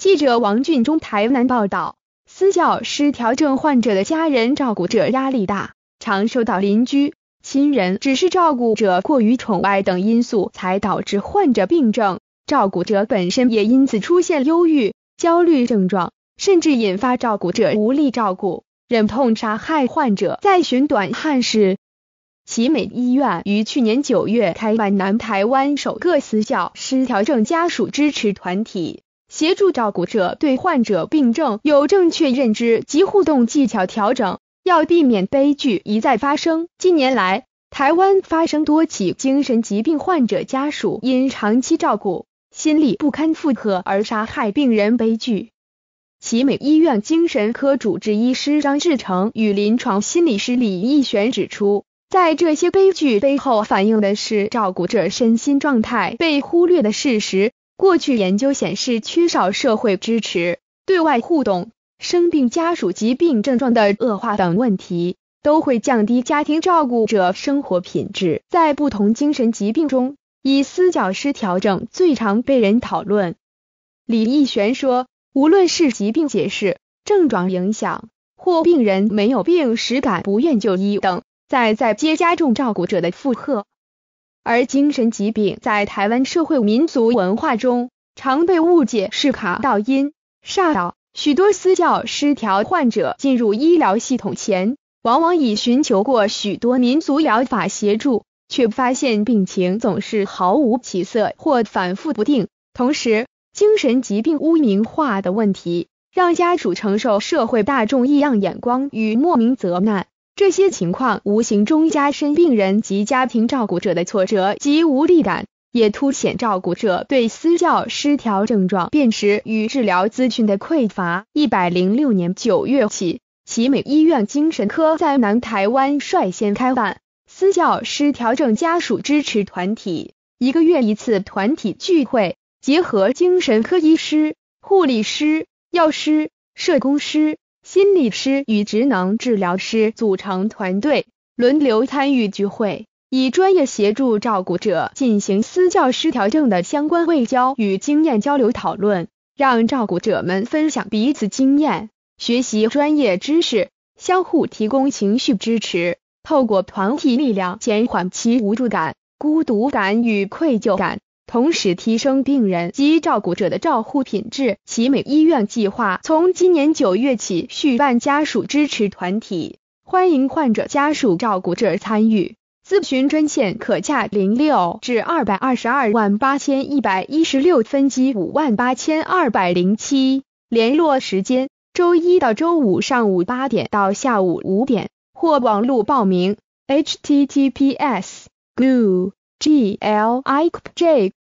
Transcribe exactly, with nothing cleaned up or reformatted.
记者王俊忠台南报道，私教失调症患者的家人照顾者压力大，常受到邻居、亲人只是照顾者过于宠爱等因素才导致患者病症，照顾者本身也因此出现忧郁、焦虑症状，甚至引发照顾者无力照顾，忍痛杀害患者，再寻短汉室。奇美医院于去年九月开办南台湾首个私教失调症家属支持团体，协助照顾者对患者病症有正确认知及互动技巧调整，要避免悲剧一再发生。近年来，台湾发生多起精神疾病患者家属因长期照顾、心理不堪负荷而杀害病人悲剧。奇美医院精神科主治医师张志成与临床心理师李义璇指出，在这些悲剧背后反映的是照顾者身心状态被忽略的事实。过去研究显示，缺少社会支持、对外互动、生病家属疾病症状的恶化等问题，都会降低家庭照顾者生活品质。在不同精神疾病中，以私教失调症最常被人讨论。李义璇说，无论是疾病解释、症状影响，或病人没有病时感不愿就医等，在在皆加重照顾者的负荷。而精神疾病在台湾社会民族文化中常被误解是卡到阴、煞到，许多私教失调患者进入医疗系统前，往往已寻求过许多民族疗法协助，却发现病情总是毫无起色或反复不定。同时，精神疾病污名化的问题，让家属承受社会大众异样眼光与莫名责难。这些情况无形中加深病人及家庭照顾者的挫折及无力感，也凸显照顾者对私教失调症状辨识与治疗资讯的匮乏。一百零六年九月起，奇美医院精神科在南台湾率先开办私教失调症家属支持团体，一个月一次团体聚会，结合精神科医师、护理师、药师、社工师、心理师与职能治疗师组成团队，轮流参与聚会，以专业协助照顾者进行私教失调症的相关卫教与经验交流讨论，让照顾者们分享彼此经验，学习专业知识，相互提供情绪支持，透过团体力量减缓其无助感、孤独感与愧疚感，同时提升病人及照顾者的照护品质。奇美医院计划从今年九月起续办家属支持团体，欢迎患者家属照顾者参与。咨询专线可洽零六至二百二十二万八千一百一十六分机五万八千二百零七，联络时间周一到周五上午八点到下午五点，或网络报名 ：H T T P S 点 G L I C J